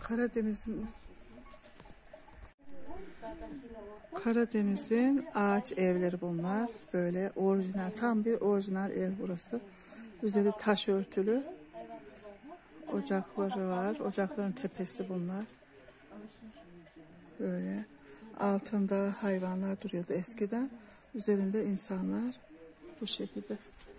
Karadeniz'in ağaç evleri bunlar. Böyle orijinal, tam bir orijinal ev burası. Üzeri taş örtülü. Ocakları var. Ocakların tepesi bunlar. Böyle altında hayvanlar duruyordu eskiden. Üzerinde insanlar bu şekilde.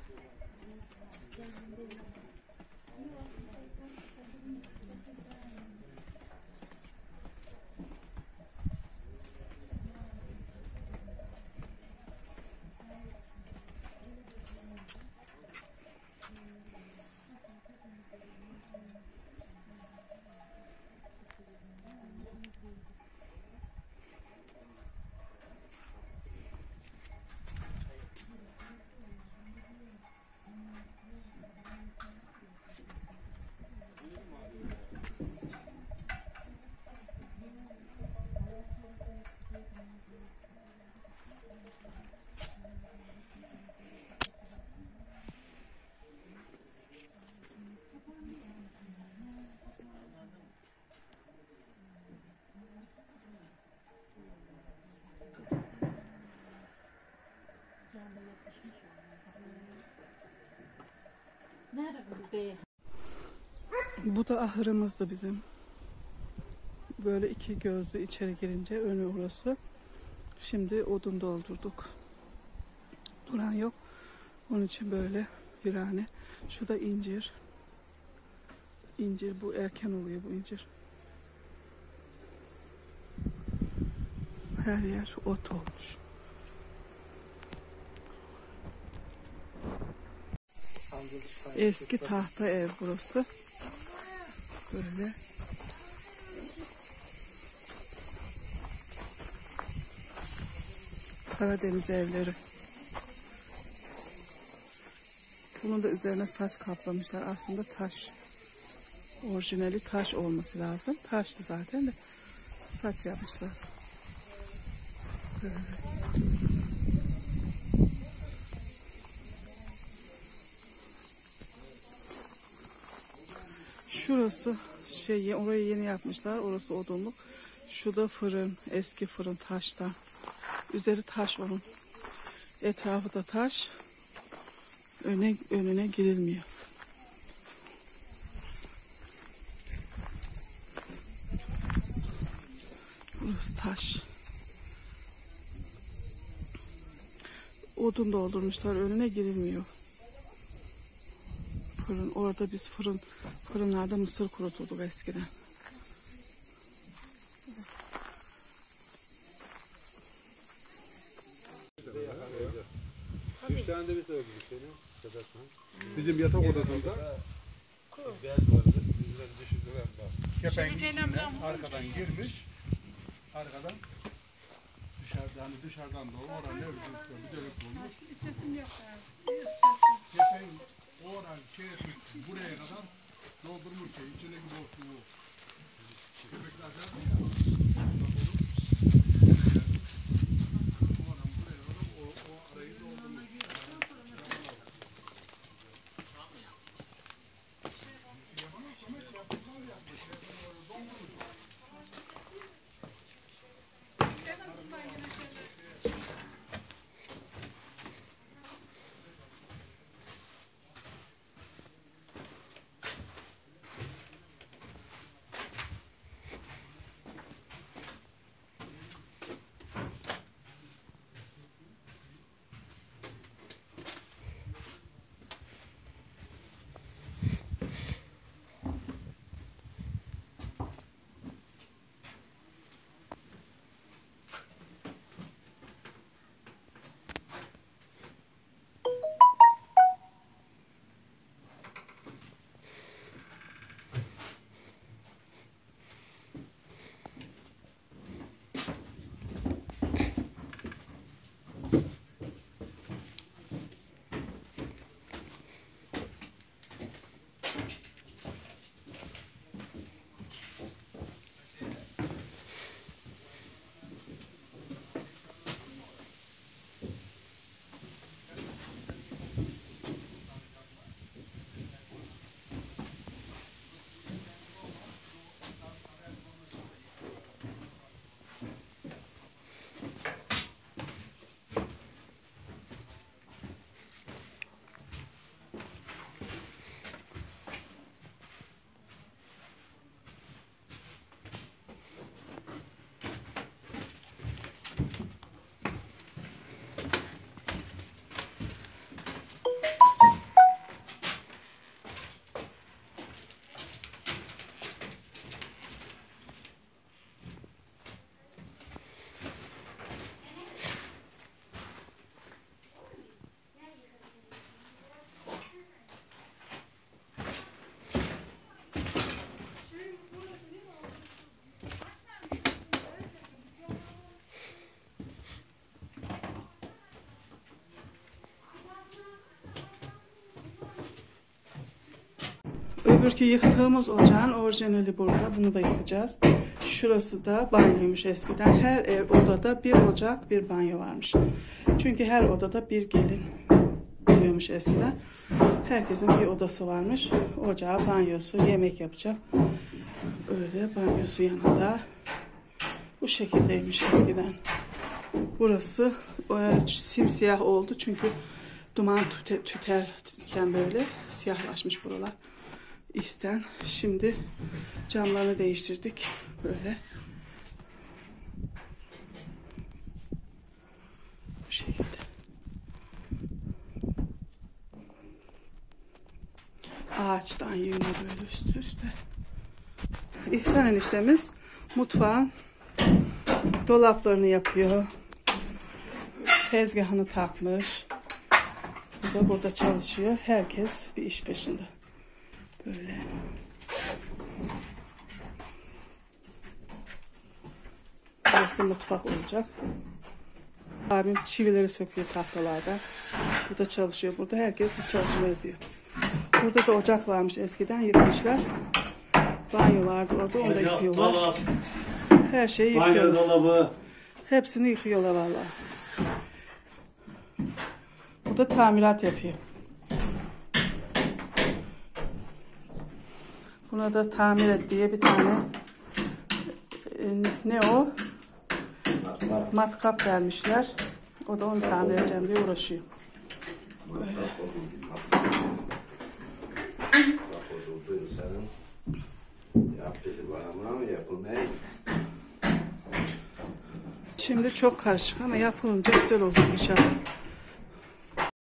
Bu da ahırımızdı bizim. Böyle iki gözlü içeri girince önü burası. Şimdi odun doldurduk. Duran yok. Onun için böyle virane. Şu da incir. İncir bu erken oluyor bu incir. Her yer ot olmuş. Eski tahta ev burası. Böyle. Karadeniz evleri. Bunun da üzerine saç kaplamışlar. Aslında taş. Orijinali taş olması lazım. Taştı zaten de saç yapmışlar. Böyle. Şurası orayı yeni yapmışlar. Orası odunluk. Şu da fırın. Eski fırın taştan. Üzeri taş onun. Etrafı da taş. Önüne girilmiyor. Burası taş. Odun doldurmuşlar. Önüne girilmiyor. Fırın. Orada biz fırınlarda mısır kuruturduk eskiden. Üç tane de bir söyledi bizim yatak odasında beyaz vardı. Bizden düşürdüler bak. Kepenk içinden arkadan girmiş. Arkadan dışarıdan doğru oranın bir dönük bulmuş. Kepenk oran buraya kadar doldurmuş içindeki boşluğu. Köpekler Öbürkü yıktığımız ocağın orijinali burada. Bunu da yıkacağız. Şurası da banyoymuş eskiden. Her odada bir ocak, bir banyo varmış. Çünkü her odada bir gelin oluyormuş eskiden. Herkesin bir odası varmış. Ocağı, banyosu, yemek yapacak. Öyle banyosu yanında. Bu şekildeymiş eskiden. Burası simsiyah oldu çünkü duman tüterken böyle siyahlaşmış buralar. İsten. Şimdi camlarını değiştirdik. Böyle. Bu şekilde. Ağaçtan yığma böyle üst üste. İhsan eniştemiz mutfağın dolaplarını yapıyor. Tezgahını takmış. Bu da burada çalışıyor. Herkes bir iş peşinde. Böyle. Burası mutfak olacak. Abim çivileri söküyor tahtalarda. Burada çalışıyor. Burada herkes bir çalışma yapıyor. Burada da ocak varmış eskiden. Yıkmışlar. Banyo vardı orada. Onu da yıkıyorlar. Dolap, Her şeyi banyo yıkıyorlar. dolabı. Hepsini yıkıyorlar vallahi. Bu da tamirat yapıyor. Buna da tamir et diye bir tane ne o? Matkap vermişler. O da onu tamir edeceğim diye uğraşıyor. Böyle. Şimdi çok karışık ama yapılınca güzel olur inşallah.